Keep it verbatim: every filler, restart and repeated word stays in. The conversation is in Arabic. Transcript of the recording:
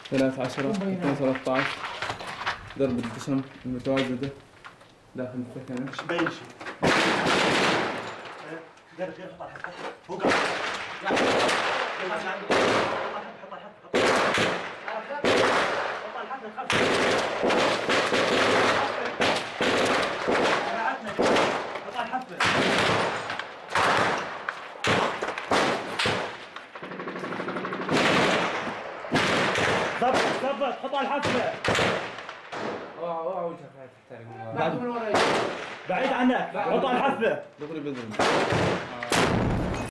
ثلاثة عشرة اثنين ثلاثة عشر ضرب الدسم المتواجدة داخل الثكنة. مش باين شيء. دير خير حط الحبة. هو قاعد. لا. حط الحبة حط الحبة حط الحبة حط الحبة حط الحبة. ضبط ضبط حط الحبة. اوعى اوعى وجهك هاي تحترق بعيد عنك حط الحبة. دغري بدري.